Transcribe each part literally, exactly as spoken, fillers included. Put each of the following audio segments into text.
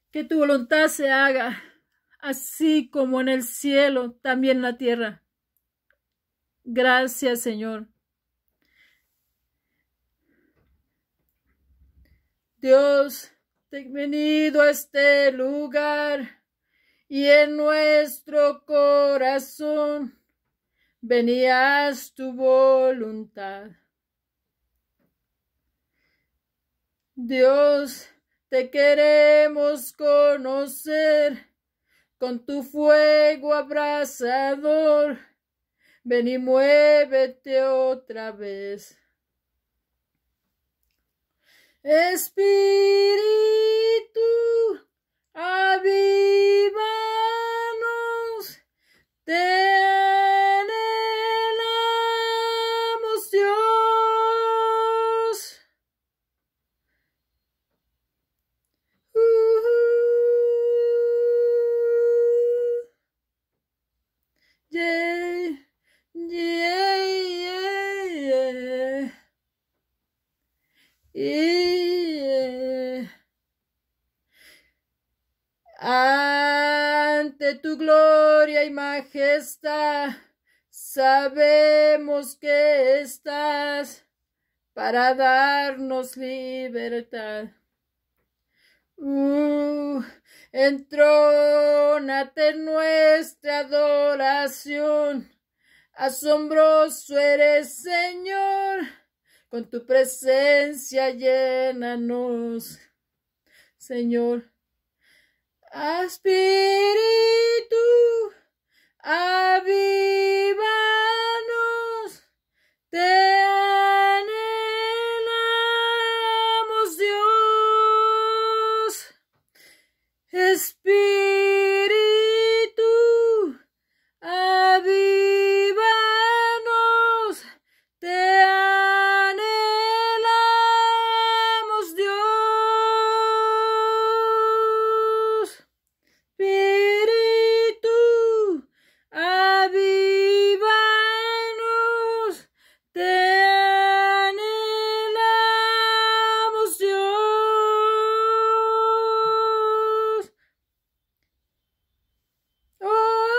Que tu voluntad se haga, así como en el cielo, también en la tierra. Gracias, Señor. Dios, te he venido a este lugar y en nuestro corazón venías tu voluntad. Dios, te queremos conocer con tu fuego abrasador. Ven y muévete otra vez. Espíritu, avívanos, te anhelamos, Dios. Uh, yeah, yeah, yeah, yeah. Ante tu gloria y majestad, sabemos que estás para darnos libertad. Uh, entrónate en nuestra adoración. Asombroso eres, Señor, con tu presencia llénanos, Señor. Espíritu, avívanos, te anhelamos, Dios. Espíritu, avívanos, te anhelamos, Dios. Espíritu, avívanos, te anhelamos, Dios. Oh,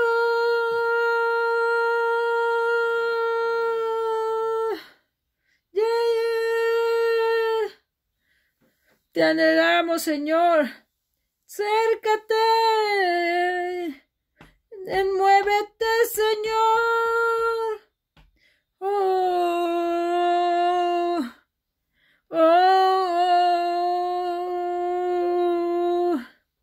yeah, yeah. Te anhelamos, Señor. Acércate, enmuévete, Señor. Oh, oh,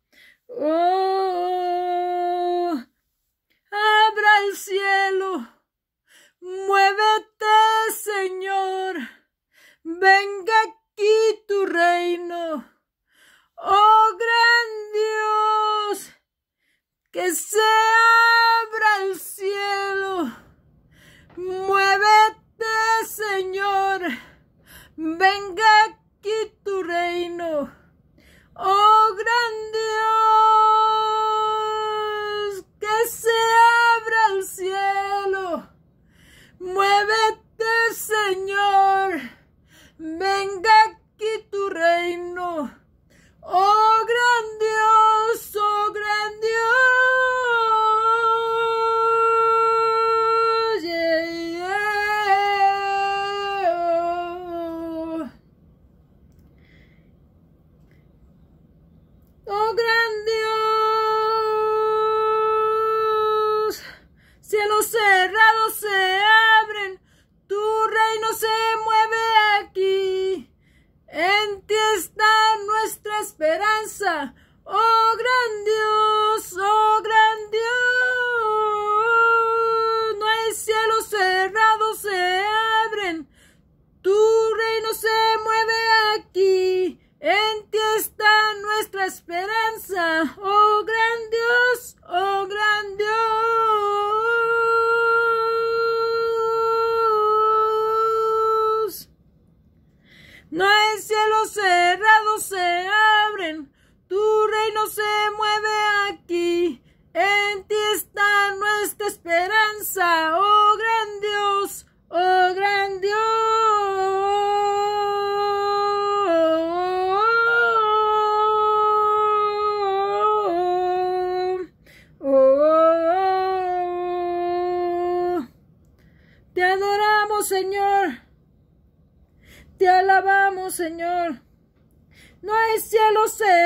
oh, abra el cielo, muévete, Señor. Venga aquí tu reino. Oh, gran Dios, que se abra el cielo. Muévete, Señor. Venga aquí tu reino. Oh, gran Dios, que se abra el cielo. Muévete, Señor. Venga aquí tu reino. Oh, gran Dios, oh, gran Dios, yeah, yeah. Oh, gran Dios, cielos cerrados se abren, tu reino se mueve aquí. En ti está nuestra esperanza, oh gran Dios, oh gran Dios. No hay cielos cerrados, se abren, tu reino se mueve aquí. En ti está nuestra esperanza, oh gran Dios, oh gran Dios. No hay cielos cerrados, se abren, tu reino se mueve aquí. En ti está nuestra esperanza, oh gran Dios, oh gran Dios. Te adoramos, Señor. Te alabamos, Señor. No hay cielo cerrado.